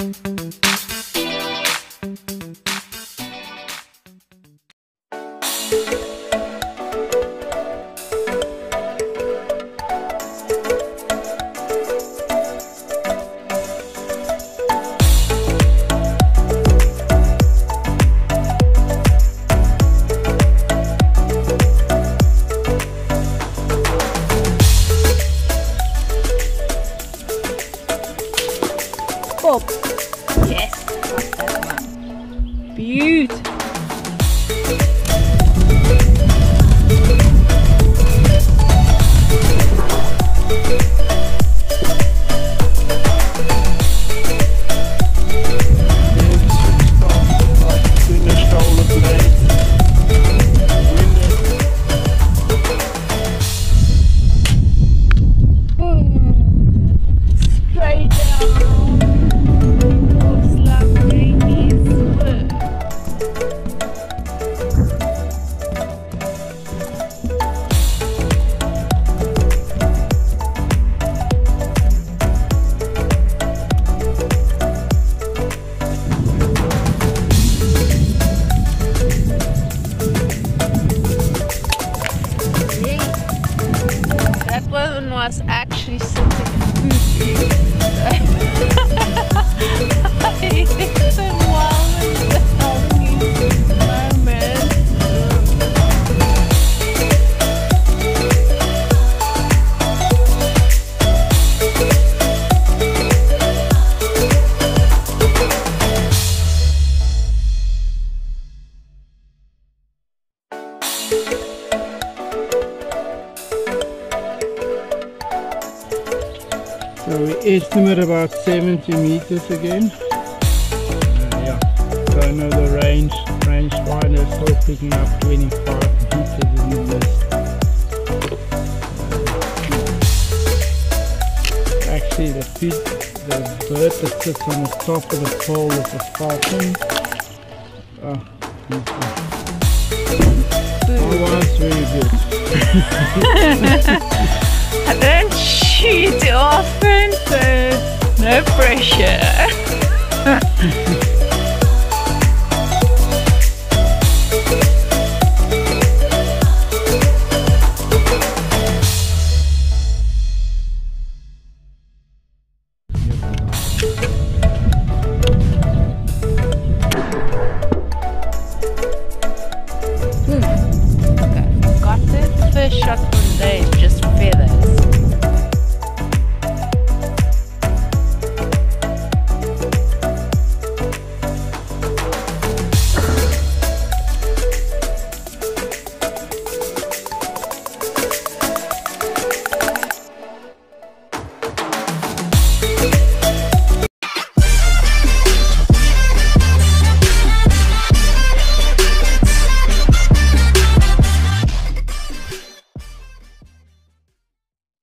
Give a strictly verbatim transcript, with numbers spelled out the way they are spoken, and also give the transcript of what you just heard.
Bob. Yes, like that one. Beautiful. Was actually something food. It's a wild moment. So we estimate about seventy meters again. Uh, yeah, so now the range range finder is still picking up twenty-five meters in the mist. Uh, actually, the feet, the bird that sits on the top of the pole is a falcon. Oh, that was very good. I don't shoot often, so no pressure. Hmm. Okay, got the first shot from there.